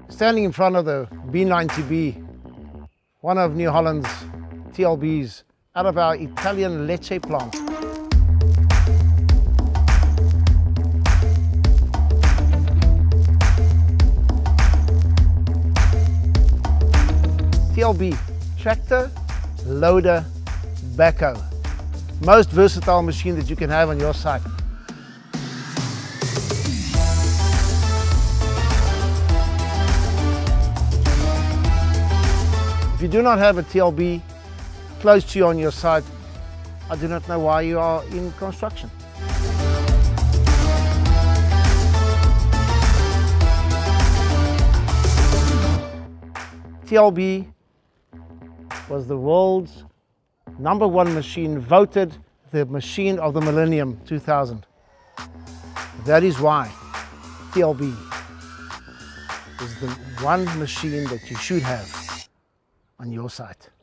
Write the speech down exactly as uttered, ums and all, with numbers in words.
Standing in front of the B ninety B, one of New Holland's T L Bs out of our Italian Lecce plant. T L B, tractor, loader, backhoe. Most versatile machine that you can have on your site. If you do not have a T L B close to you on your site, I do not know why you are in construction. T L B was the world's number one machine, voted the machine of the millennium two thousand. That is why T L B is the one machine that you should have on your site.